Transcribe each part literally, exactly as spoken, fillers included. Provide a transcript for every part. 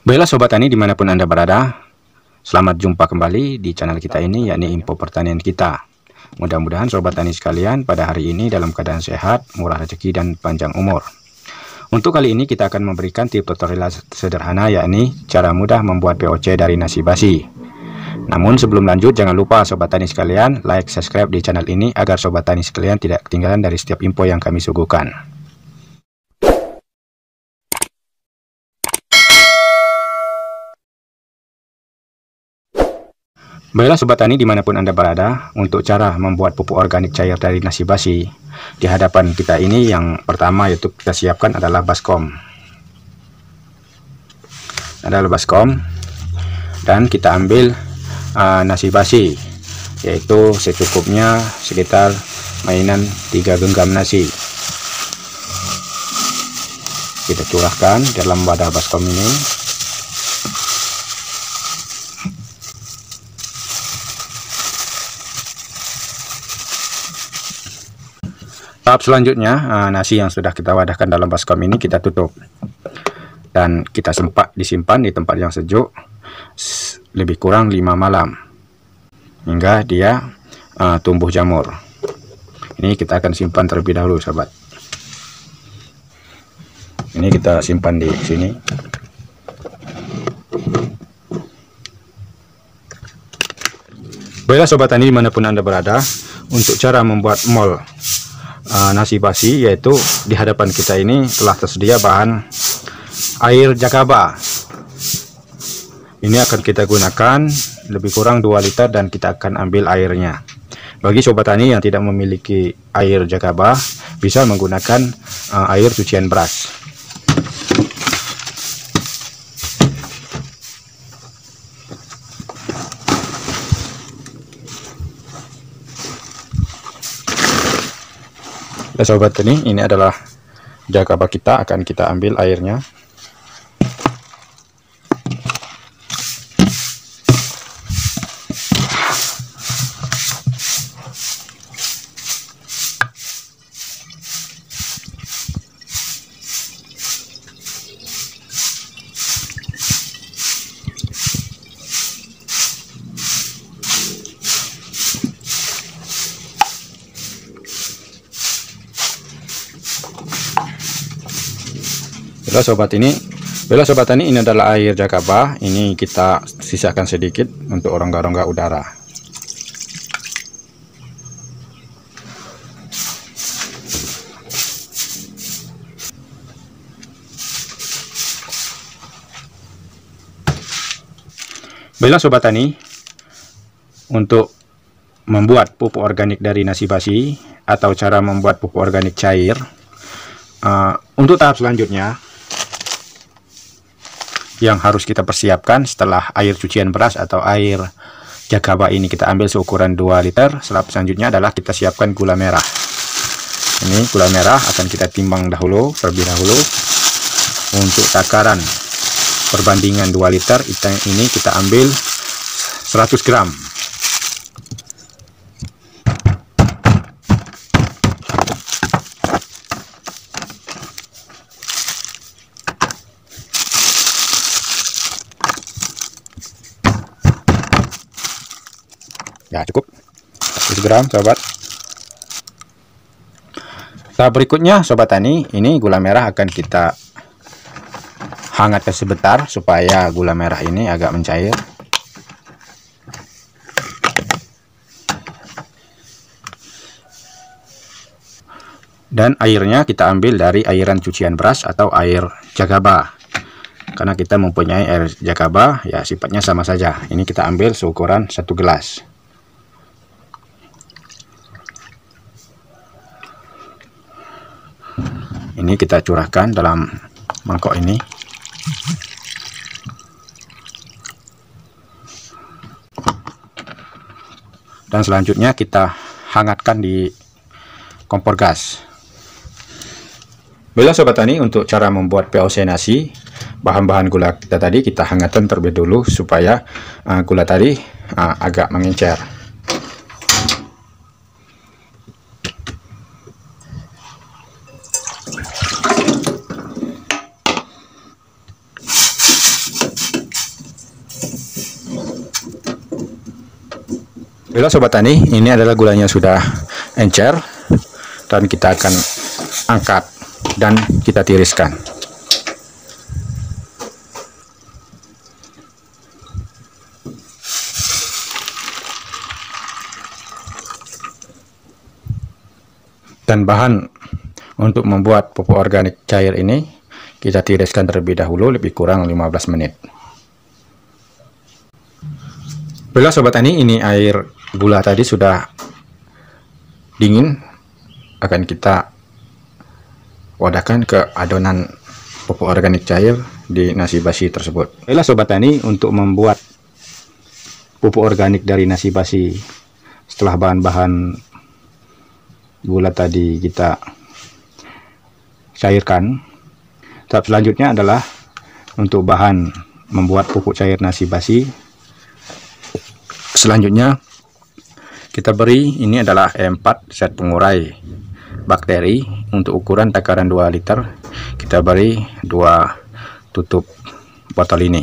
Baiklah Sobat Tani dimanapun Anda berada, selamat jumpa kembali di channel kita ini, yakni Info Pertanian Kita. Mudah-mudahan Sobat Tani sekalian pada hari ini dalam keadaan sehat, murah rezeki, dan panjang umur. Untuk kali ini kita akan memberikan tips tutorial sederhana, yakni cara mudah membuat P O C dari nasi basi. Namun sebelum lanjut, jangan lupa Sobat Tani sekalian like, subscribe di channel ini agar Sobat Tani sekalian tidak ketinggalan dari setiap info yang kami suguhkan. Baiklah Sobat Tani dimanapun Anda berada, untuk cara membuat pupuk organik cair dari nasi basi, di hadapan kita ini yang pertama yaitu kita siapkan adalah baskom. Adalah baskom, dan kita ambil uh, nasi basi, yaitu secukupnya sekitar mainan tiga genggam nasi. Kita curahkan dalam wadah baskom ini. Tahap selanjutnya, nasi yang sudah kita wadahkan dalam baskom ini kita tutup dan kita sempat disimpan di tempat yang sejuk lebih kurang lima malam hingga dia uh, tumbuh jamur. Ini kita akan simpan terlebih dahulu, sahabat. Ini kita simpan di sini. Baiklah Sobat Tani dimanapun Anda berada, untuk cara membuat mol Uh, nasi basi, yaitu di hadapan kita ini telah tersedia bahan air jakaba. Ini akan kita gunakan lebih kurang dua liter dan kita akan ambil airnya. Bagi Sobat Tani yang tidak memiliki air jakaba, bisa menggunakan uh, air cucian beras. Ya Sobat Tani, ini adalah jakaba kita, akan kita ambil airnya. Bila Sobat ini, bila Sobat Tani, ini adalah air jakaba. Ini kita sisakan sedikit untuk rongga-rongga udara. Bila Sobat Tani, untuk membuat pupuk organik dari nasi basi atau cara membuat pupuk organik cair, uh, untuk tahap selanjutnya yang harus kita persiapkan setelah air cucian beras atau air jakaba ini kita ambil seukuran dua liter. Tahap selanjutnya adalah kita siapkan gula merah. Ini gula merah akan kita timbang dahulu terlebih dahulu untuk takaran perbandingan dua liter ini kita ambil seratus gram. Ya cukup seratus gram, sobat. Tahap berikutnya Sobat Tani, ini gula merah akan kita hangatkan sebentar supaya gula merah ini agak mencair. Dan airnya kita ambil dari airan cucian beras atau air jakaba. Karena kita mempunyai air jakaba, ya sifatnya sama saja. Ini kita ambil seukuran satu gelas. Ini kita curahkan dalam mangkok ini. Dan selanjutnya kita hangatkan di kompor gas. Bila Sobat Tani, untuk cara membuat P O C nasi, bahan-bahan gula kita tadi kita hangatkan terlebih dulu supaya uh, gula tadi uh, agak mengencer. Baiklah sobat tani, ini adalah gulanya sudah encer dan kita akan angkat dan kita tiriskan. Dan bahan untuk membuat pupuk organik cair ini kita tiriskan terlebih dahulu lebih kurang lima belas menit. Baiklah sobat tani, ini air gula tadi sudah dingin, akan kita wadahkan ke adonan pupuk organik cair di nasi basi tersebut. Baiklah sobat tani, untuk membuat pupuk organik dari nasi basi setelah bahan-bahan gula tadi kita cairkan, tahap selanjutnya adalah untuk bahan membuat pupuk cair nasi basi. Selanjutnya kita beri, ini adalah E empat zat pengurai bakteri untuk ukuran takaran dua liter. Kita beri dua tutup botol ini.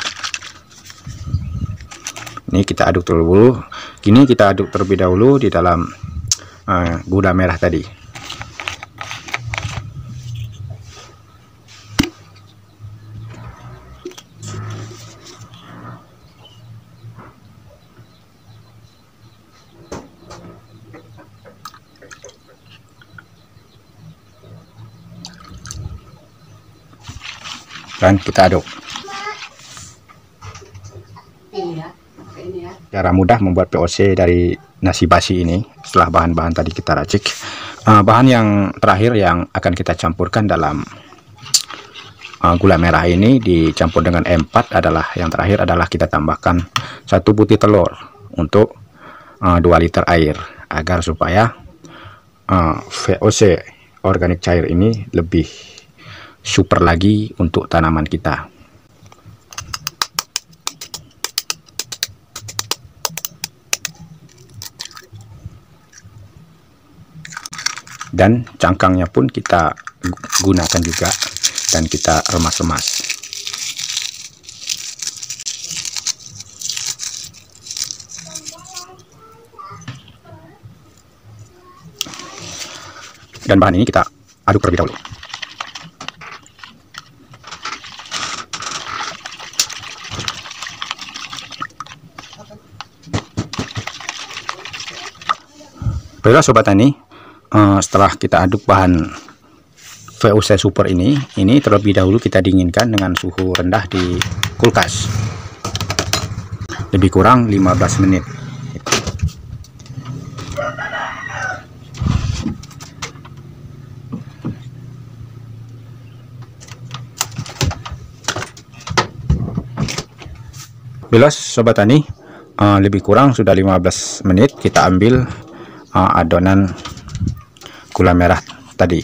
Ini kita aduk terlebih dahulu. Kini kita aduk terlebih dahulu di dalam uh, gula merah tadi. Dan kita aduk. Cara mudah membuat P O C dari nasi basi ini setelah bahan-bahan tadi kita racik. Uh, bahan yang terakhir yang akan kita campurkan dalam uh, gula merah ini dicampur dengan E empat adalah yang terakhir adalah kita tambahkan satu butir telur untuk uh, dua liter air agar supaya uh, V O C organik cair ini lebih super lagi untuk tanaman kita. Dan cangkangnya pun kita gunakan juga dan kita remas-remas. Dan bahan ini kita aduk terlebih dahulu. Baiklah sobat tani, uh, setelah kita aduk bahan V O C super ini, ini terlebih dahulu kita dinginkan dengan suhu rendah di kulkas lebih kurang lima belas menit. Bila sobat tani, uh, lebih kurang sudah lima belas menit, kita ambil uh, adonan gula merah tadi.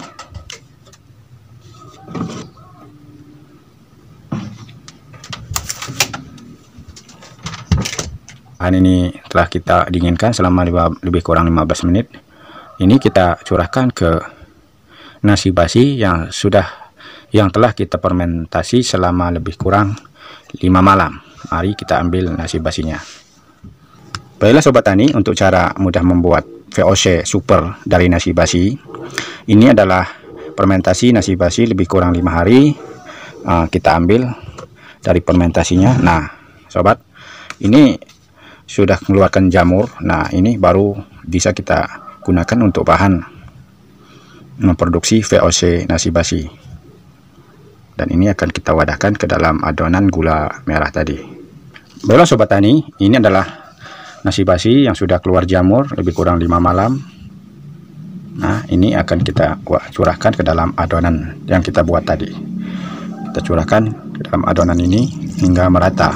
Bahan ini telah kita dinginkan selama lebih kurang lima belas menit. Ini kita curahkan ke nasi basi yang sudah yang telah kita fermentasi selama lebih kurang lima malam. Mari kita ambil nasi basinya. Baiklah sobat tani, untuk cara mudah membuat V O C super dari nasi basi, ini adalah fermentasi nasi basi lebih kurang lima hari. uh, kita ambil dari fermentasinya. Nah sobat, ini sudah mengeluarkan jamur. Nah ini baru bisa kita gunakan untuk bahan memproduksi V O C nasi basi. Dan ini akan kita wadahkan ke dalam adonan gula merah tadi. Baiklah sobat tani, ini adalah nasi basi yang sudah keluar jamur lebih kurang lima malam. Nah ini akan kita curahkan ke dalam adonan yang kita buat tadi. Kita curahkan ke dalam adonan ini hingga merata.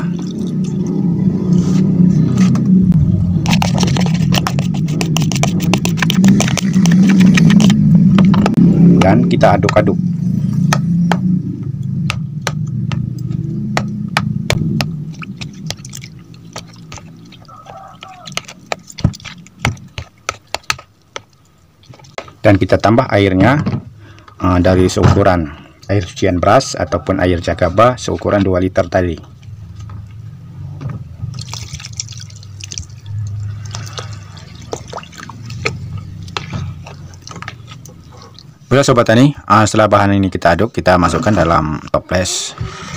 Dan kita aduk-aduk. Dan kita tambah airnya uh, dari seukuran air cucian beras ataupun air jagaba seukuran dua liter tadi. Baiklah sobat tani, uh, setelah bahan ini kita aduk, kita masukkan dalam toples.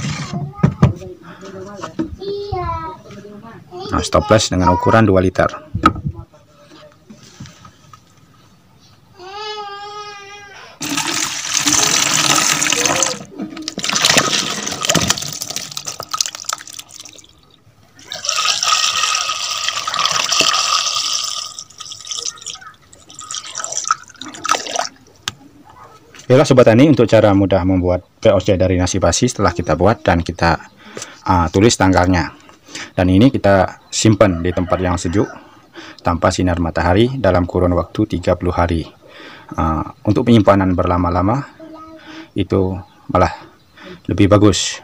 Nah, toples dengan ukuran dua liter. Baiklah sobat tani, untuk cara mudah membuat P O C dari nasi basi setelah kita buat dan kita uh, tulis tanggalnya. Dan ini kita simpan di tempat yang sejuk tanpa sinar matahari dalam kurun waktu tiga puluh hari. Uh, untuk penyimpanan berlama-lama itu malah lebih bagus.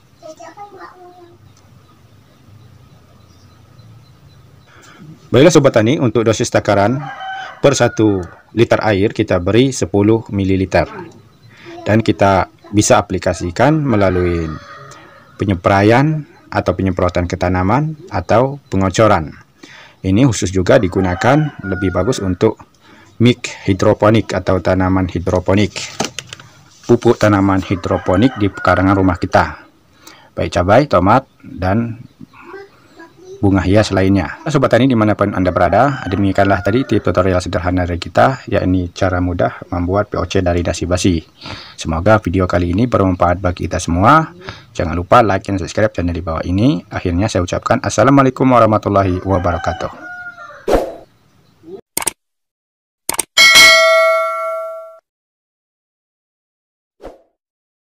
Baiklah sobat tani, untuk dosis takaran per satu liter air kita beri sepuluh mililiter, dan kita bisa aplikasikan melalui penyepraian atau penyemprotan ke tanaman atau pengocoran. Ini khusus juga digunakan lebih bagus untuk mik hidroponik atau tanaman hidroponik, pupuk tanaman hidroponik di pekarangan rumah kita, baik cabai, tomat, dan bunga hias lainnya. Sobat tani dimanapun Anda berada, demikianlah tadi tips tutorial sederhana dari kita, yakni cara mudah membuat P O C dari nasi basi. Semoga video kali ini bermanfaat bagi kita semua. Jangan lupa like dan subscribe channel di bawah ini. Akhirnya saya ucapkan assalamualaikum warahmatullahi wabarakatuh.